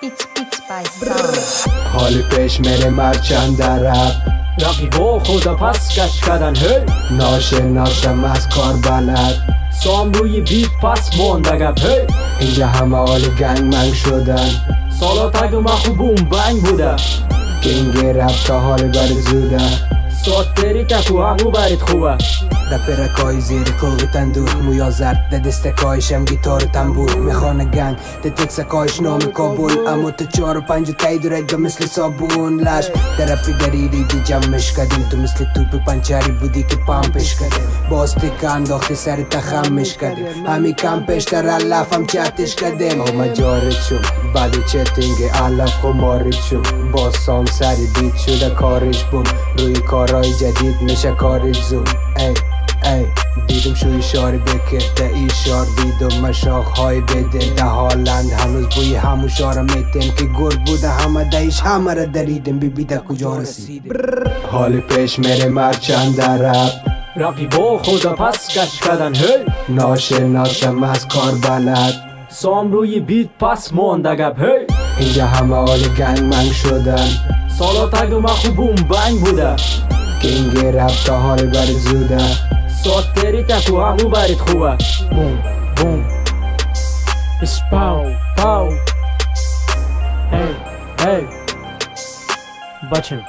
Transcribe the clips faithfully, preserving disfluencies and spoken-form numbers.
Beats Beats by Sound. حال پیش میره مرچند در رپ رقیبا خدا پس کش کردن هی ناشناسم از کار بلد سام روی بیت پس موندگب هی اینجا همه حال گنگ منگ شدن سالا تگ و مخو بوم بنگ بوده گنگ رپ تا حال بر زوده سات تری تکو همو برید خوبه رپرکای زیر کوغی تندور مویا زرد ده دستکایشم گیتار و تنبور میخانه گنگ ده تکسکایش نام کابل اما تو چار و پنج و تایی دورد مثل صابون لش در رپی دریدی دی جمعش کردیم تو مثل توپ پنچری بودی که پامپش کردیم باز تکه انداختی سر تخمش کردیم همی کم پیشتر علف هم چتش کردیم او مجارد شم بعد چتینگ علف خو مارد شم باز سام سری دید شده کارش بوم روی کارهای جدید میشه کارش زوم ای ای دیدم شو اشاره بکر ده ایشار دیدم مشاخ های بده ده هالند هنوز بوی همو شاره میتیم که گرد بوده همه دهیش همه را دریدم بی بیده کجا رسیدیم حال پیش میره مرچند در رپ رقیبا خدا پس کش کردن هی ناشناسم از کار بلد سام روی بیت پس موندگب هی اینجا همه حال گنگ منگ شدن سالا تگ و مخو بوم بنگ بوده گنگ رپ تا حال بر زوده سات تری تکو همو برید خوبه بوم بوم اسپاو پاو هی هی بچم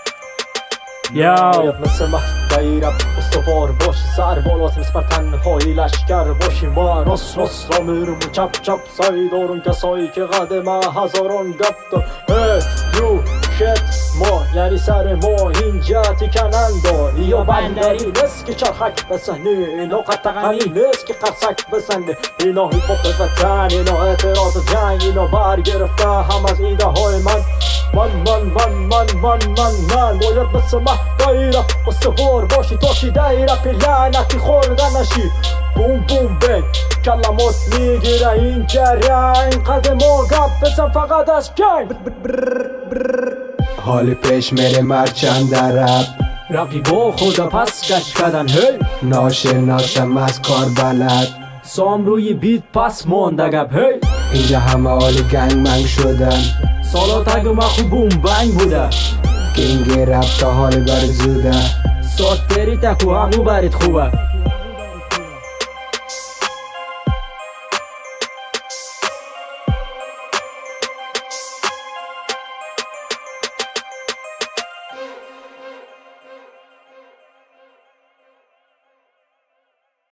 یاو مثل مهدی رپ استوار باشی سر بالات نسبت تنهایی لشکر باشیم با راست راست را میرم و چپ چپ سایی دارون کسایی که قدم هزاران گپ دار هی یو شت ما یعنی سر ما اینجا تکننده یا بندری نست که چرخک بسنه اینا قطقنی نست که قرصک بسنه اینا هیپوپ وطن اینا اعتراض جنگ اینا برگرفته هم از ایده های من من من من من من من من باید مثل مهدی رپ استوار باشی تا که دی رپ لعنتی خوردن نشی بوم بوم بین کلمات میگیره این جرین قدم و گپ بزن فقط از گنگ حال پیش میره مرچند در رپ رقیبا خدا پس کش کردن هی ناشناسم از کار بلد سام روی بیت پس موندگب هی اینجا همه حال گنگ منگ شدن سالا تگ و مخو بوم بنگ بوده گنگ رپ تا حال بر زوده سات تری تکو همو برید خوبه